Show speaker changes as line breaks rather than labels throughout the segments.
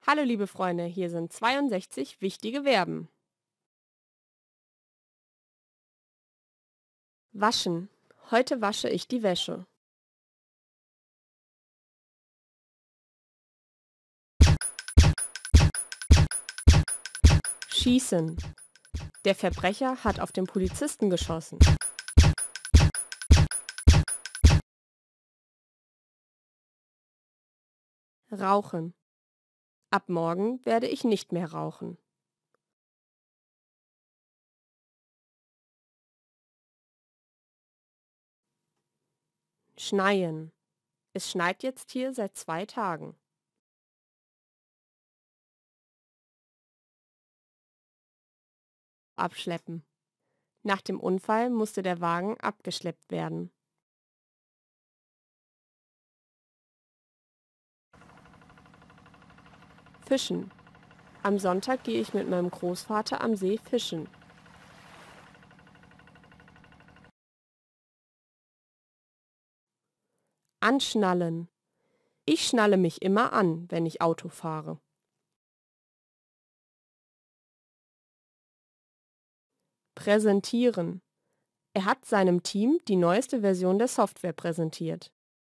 Hallo liebe Freunde, hier sind 62 wichtige Verben. Waschen. Heute wasche ich die Wäsche. Schießen. Der Verbrecher hat auf den Polizisten geschossen. Rauchen. Ab morgen werde ich nicht mehr rauchen. Schneien. Es schneit jetzt hier seit 2 Tagen. Abschleppen. Nach dem Unfall musste der Wagen abgeschleppt werden. Fischen. Am Sonntag gehe ich mit meinem Großvater am See fischen. Anschnallen. Ich schnalle mich immer an, wenn ich Auto fahre. Präsentieren. Er hat seinem Team die neueste Version der Software präsentiert.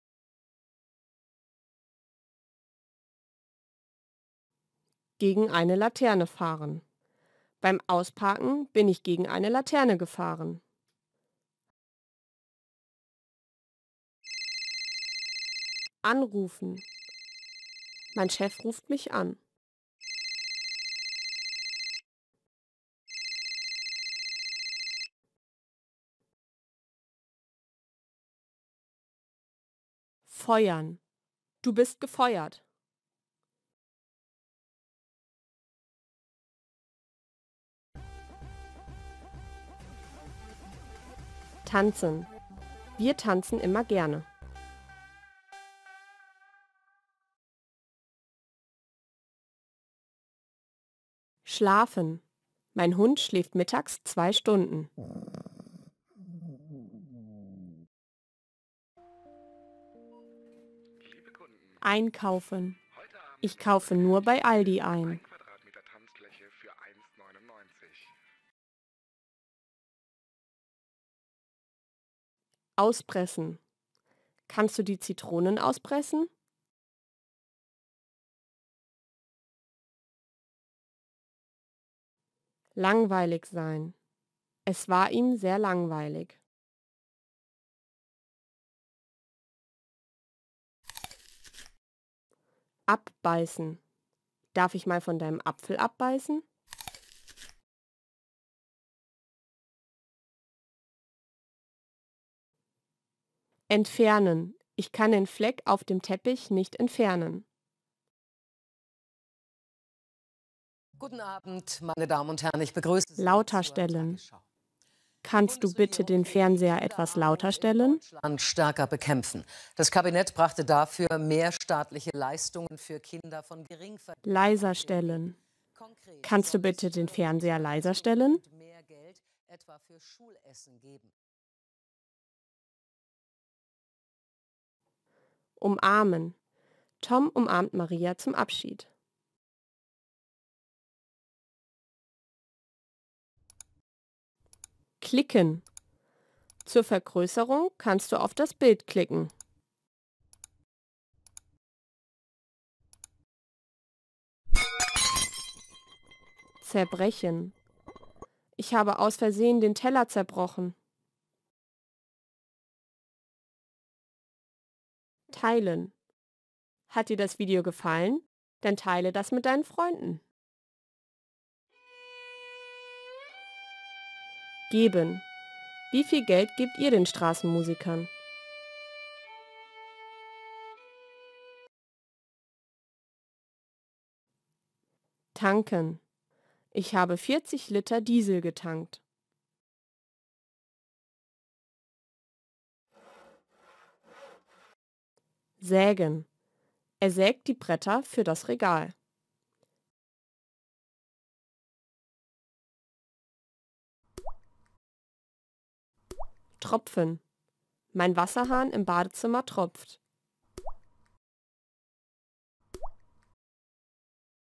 Gegen eine Laterne fahren. Beim Ausparken bin ich gegen eine Laterne gefahren. Anrufen. Mein Chef ruft mich an. Feuern. Du bist gefeuert. Tanzen. Wir tanzen immer gerne. Schlafen. Mein Hund schläft mittags 2 Stunden.
Liebe Kunden,
Einkaufen.
heute Abend
Ich kaufe nur bei Aldi ein.
1 Quadratmeter Tanzfläche für 1,99.
Auspressen. Kannst du die Zitronen auspressen? Langweilig sein. Es war ihm sehr langweilig. Abbeißen. Darf ich mal von deinem Apfel abbeißen? Entfernen. Ich kann den Fleck auf dem Teppich nicht entfernen.
Guten Abend, meine Damen und Herren. Ich begrüße Sie
Lauter
zur
stellen.
Tagesschau. Die
Kannst du bitte
Bundesregierung
den
will die
Fernseher etwas lauter
Kinderarmut in
stellen?
Deutschland stärker bekämpfen. Das Kabinett brachte dafür mehr staatliche Leistungen für Kinder von Geringverdienern
Leiser
auf den Weg.
stellen.
Konkret
Kannst du
soll es
bitte den
höhere
Fernseher leiser
Unterstützung
stellen?
und mehr Geld etwa für Schulessen geben.
Umarmen. Tom umarmt Maria zum Abschied. Klicken. Zur Vergrößerung kannst du auf das Bild klicken. Zerbrechen. Ich habe aus Versehen den Teller zerbrochen. Teilen. Hat dir das Video gefallen? Dann teile das mit deinen Freunden. Geben. Wie viel Geld gebt ihr den Straßenmusikern? Tanken. Ich habe 40 Liter Diesel getankt. Sägen. Er sägt die Bretter für das Regal. Tropfen. Mein Wasserhahn im Badezimmer tropft.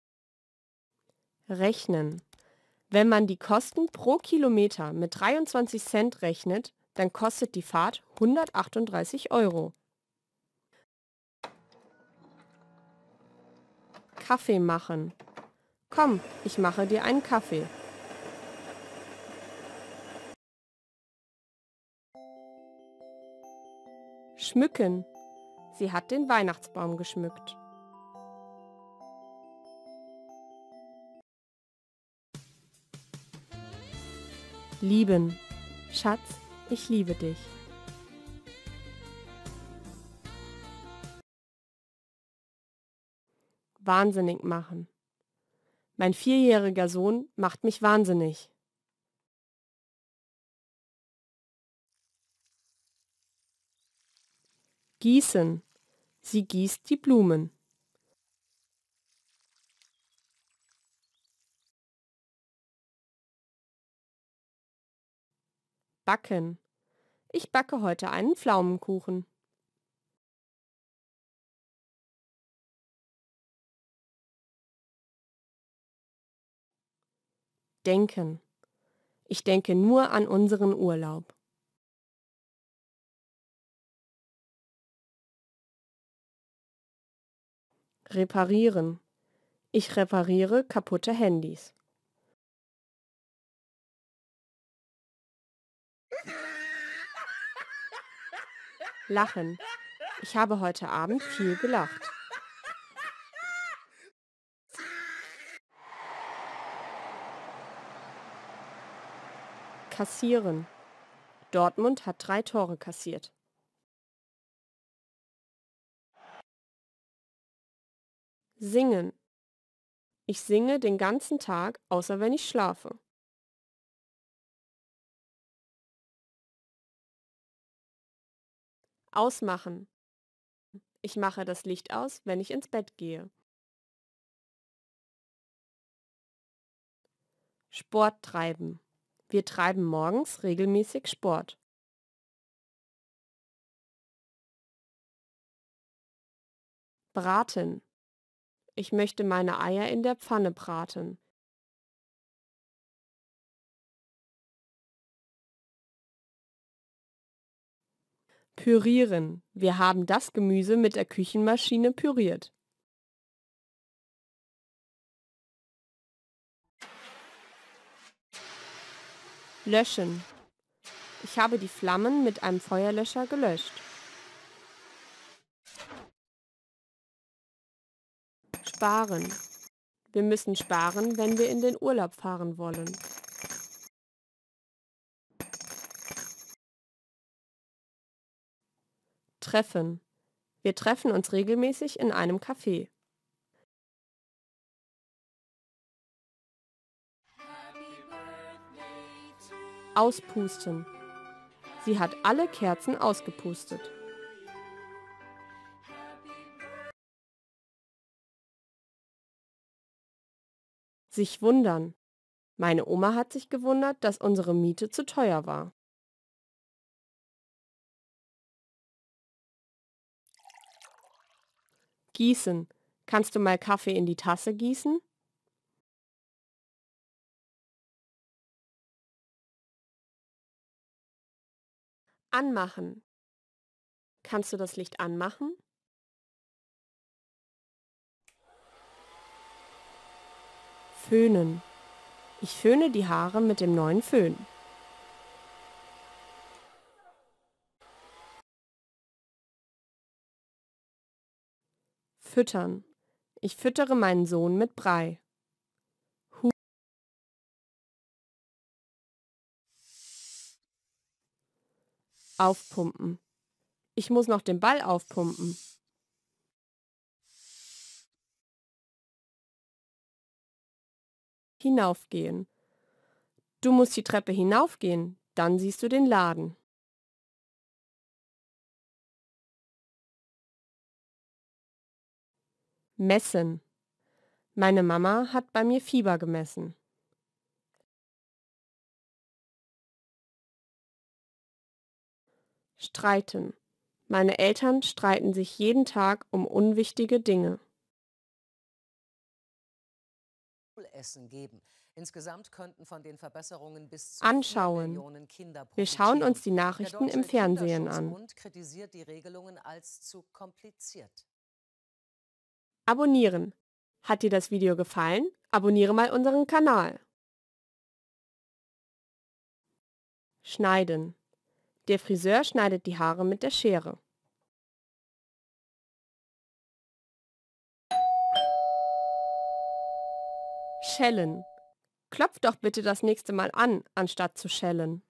Rechnen. Wenn man die Kosten pro Kilometer mit 23 Cent rechnet, dann kostet die Fahrt 138 Euro. Kaffee machen. Komm, ich mache dir einen Kaffee. Schmücken. Sie hat den Weihnachtsbaum geschmückt. Lieben. Schatz, ich liebe dich. Wahnsinnig machen. Mein 4-jähriger Sohn macht mich wahnsinnig. Gießen. Sie gießt die Blumen. Backen. Ich backe heute einen Pflaumenkuchen. Denken. Ich denke nur an unseren Urlaub. Reparieren. Ich repariere kaputte Handys. Lachen. Ich habe heute Abend viel gelacht. Kassieren. Dortmund hat 3 Tore kassiert. Singen. Ich singe den ganzen Tag, außer wenn ich schlafe. Ausmachen. Ich mache das Licht aus, wenn ich ins Bett gehe. Sport treiben. Wir treiben morgens regelmäßig Sport. Braten. Ich möchte meine Eier in der Pfanne braten. Pürieren. Wir haben das Gemüse mit der Küchenmaschine püriert. Löschen. Ich habe die Flammen mit einem Feuerlöscher gelöscht. Sparen. Wir müssen sparen, wenn wir in den Urlaub fahren wollen. Treffen. Wir treffen uns regelmäßig in einem Café. Auspusten. Sie hat alle Kerzen ausgepustet. Sich wundern. Meine Oma hat sich gewundert, dass unsere Miete zu teuer war. Gießen. Kannst du mal Kaffee in die Tasse gießen? Anmachen. Kannst du das Licht anmachen? Föhnen. Ich föhne die Haare mit dem neuen Föhn. Füttern. Ich füttere meinen Sohn mit Brei. Aufpumpen. Ich muss noch den Ball aufpumpen. Hinaufgehen. Du musst die Treppe hinaufgehen, dann siehst du den Laden. Messen. Meine Mama hat bei mir Fieber gemessen. Streiten. Meine Eltern streiten sich jeden Tag um unwichtige Dinge.
Essen geben. Insgesamt könnten von den Verbesserungen bis zu 4
Anschauen.
Millionen Kinder
Wir schauen uns die
profitieren. Der
Nachrichten im
Deutsche
Fernsehen an.
Kinderschutzbund kritisiert die Regelungen als zu kompliziert.
Abonnieren. Hat dir das Video gefallen? Abonniere mal unseren Kanal. Schneiden. Der Friseur schneidet die Haare mit der Schere. Schellen. Klopf doch bitte das nächste Mal an, anstatt zu schellen.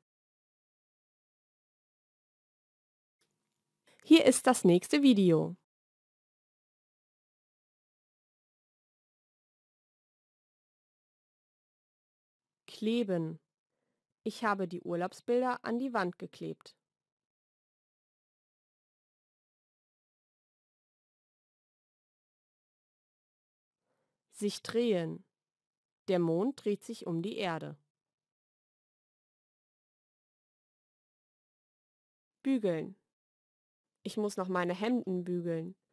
Hier ist das nächste Video. Kleben. Ich habe die Urlaubsbilder an die Wand geklebt. Sich drehen. Der Mond dreht sich um die Erde. Bügeln. Ich muss noch meine Hemden bügeln.